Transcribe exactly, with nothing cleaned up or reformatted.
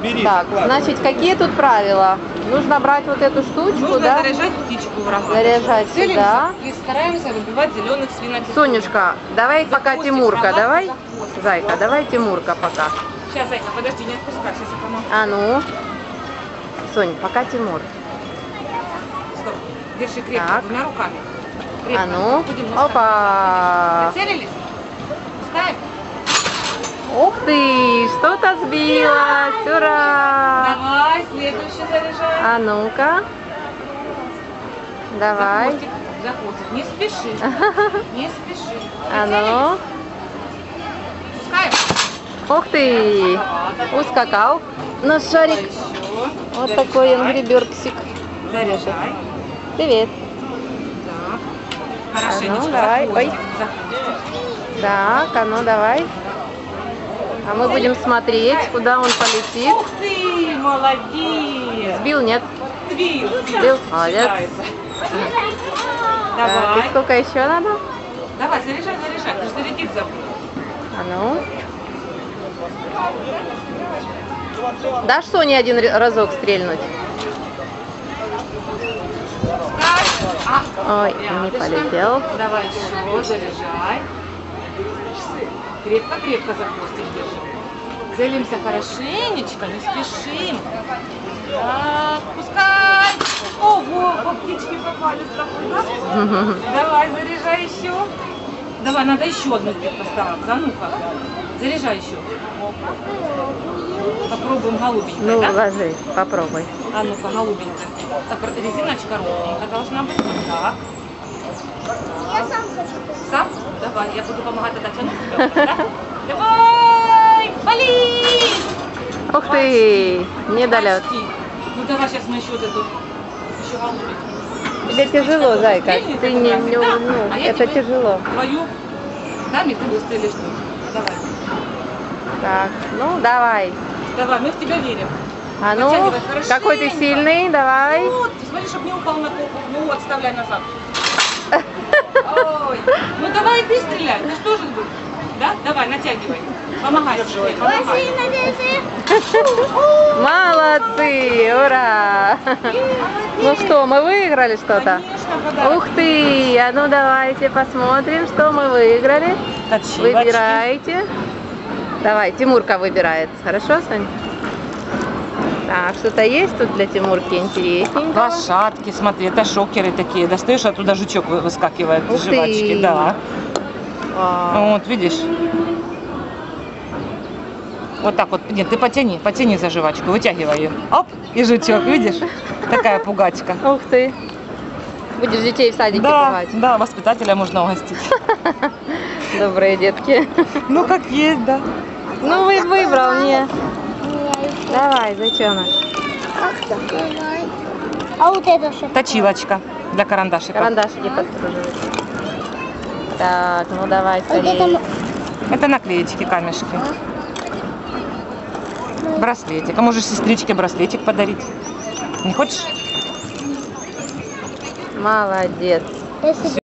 бери. Так, значит, какие тут правила? Нужно брать вот эту штучку, Нужно да? заряжать птичку в рога. Заряжать сюда. И стараемся выбивать зеленых свинотелков. Сонюшка, давай пока Тимурка, давай. Зайка, давай Тимурка пока. Сейчас, Зайка, подожди, не отпускай, сейчас я помогу. А ну. Сонь, пока Тимур. Стоп, держи крепко, Так. двумя руками. Крепко. А ну. Будем ножками. Опа. Прицелились? Пускаем? Ух ты, что-то сбилось. Ура. Давай, следующий заряжаем. А ну-ка. Давай. За хвостик, за хвостик. Не спеши. Не спеши. А ну. Пускаем. Ух ты. Ускакал наш шарик. Еще. Вот Заряжай. такой он греберксик. Заряжай. Привет. Так. А Хорошенечко. ну, давай. За Ой. хвостик, за хвостик. Так, а ну давай. А мы будем смотреть, куда он полетит. Ух ты, молодец. Сбил, нет? Сбил. Сбил. Молодец. Считается. Так, Давай. и сколько еще надо? Давай, заряжай, заряжай. Ты же зарядить забыл. А ну. Дашь Соне один р- разок стрельнуть? А, Ой, не рядышком. полетел. Давай еще, заряжай. Крепко-крепко за хвостик держим. Целимся хорошенечко, не спешим. Так, пускай. Ого, по птичке попали с тобой, да? Давай, заряжай еще. Давай, надо еще одну здесь постараться. А ну-ка, заряжай еще. Попробуем голубенькой, Ну, да? ложи, попробуй. А ну-ка, голубенькая. Так, резиночка ровненькая должна быть. Так. Я сам хочу. Сам? Давай, я буду помогать тогда тянуть тебя, да? Давай! Вали! Ух ты, недолет. Почти. Ну давай, сейчас мы еще вот эту, еще голубенькую. Тебе тяжело, зайка. Стрельни Ты ты не, туда, не- да? ну, А я это тебе тяжело. Твою даме ты выстрелишь. Давай. Так, ну давай. Давай, мы в тебя верим. А ну, Натягивай хорошенько. какой ты сильный, давай. Вот, смотри, чтобы не упал на попу. Ну, отставляй назад. Ой, ну давай ты стреляй, ты что же был? Да? Давай, натягивай. Помогай себе, помогай. Молодцы, ура! Ну что, мы выиграли что-то? Конечно, подарок. Ух ты! А ну давайте посмотрим, что мы выиграли. Точилочки. Выбирайте. Давай, Тимурка выбирает. Хорошо, Соня? Так, что-то есть тут для Тимурки интересненького? Лошадки, смотри, это шокеры такие. Достаешь, оттуда жучок вы- выскакивает Ух из жвачки. ты. Да. Вау. Вот, видишь? Вот так вот. Нет, ты потяни, потяни за жвачку, вытягивай ее. Оп, и жучок, видишь? Такая пугачка. Ух ты! Будешь детей в садике Да, пугать. да, воспитателя можно угостить. Добрые детки. Ну, как есть, да. Ну, вы выбрал, не. Давай, зачем? А вот это что? Точилочка для карандашика. Карандашики подкруживать. Так, ну давай Вот это скорее. Это наклеечки, камешки. Браслетик. А можешь сестричке браслетик подарить? Не хочешь? Молодец. Если